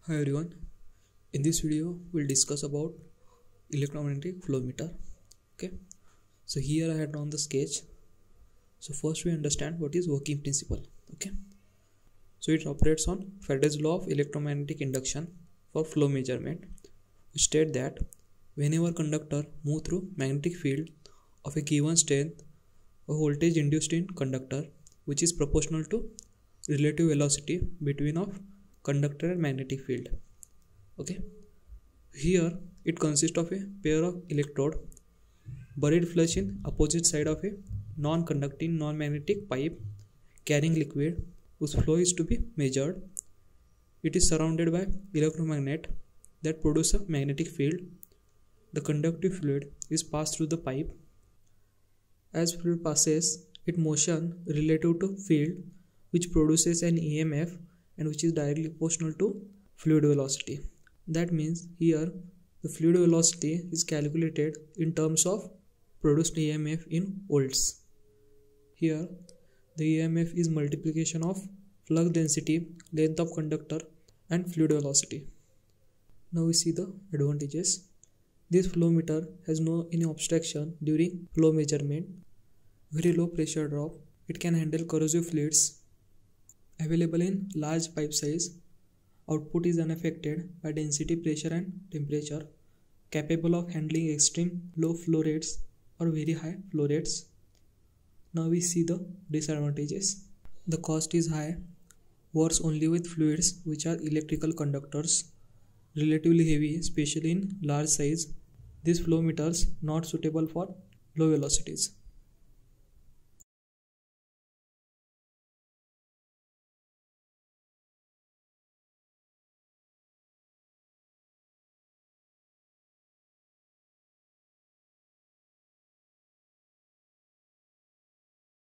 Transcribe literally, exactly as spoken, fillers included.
Hi everyone, in this video we'll discuss about electromagnetic flow meter. Okay, so here I had drawn the sketch. So first we understand what is working principle. Okay, so it operates on Faraday's law of electromagnetic induction for flow measurement, which state that whenever conductor move through magnetic field of a given strength, a voltage induced in conductor which is proportional to relative velocity between of conductor and magnetic field. Okay, here it consists of a pair of electrode buried flush in opposite side of a non-conducting non-magnetic pipe carrying liquid whose flow is to be measured. It is surrounded by electromagnet that produce a magnetic field. The conductive fluid is passed through the pipe. As fluid passes, it motion relative to field which produces an E M F and which is directly proportional to fluid velocity. That means here the fluid velocity is calculated in terms of produced E M F in volts. Here the E M F is multiplication of flux density, length of conductor and fluid velocity. Now we see the advantages. This flow meter has no any obstruction during flow measurement. Very low pressure drop. It can handle corrosive fluids. Available in large pipe size. Output is unaffected by density, pressure and temperature. Capable of handling extreme low flow rates or very high flow rates. Now we see the disadvantages. The cost is high. Works only with fluids which are electrical conductors. Relatively heavy, especially in large size. These flow meters not suitable for low velocities.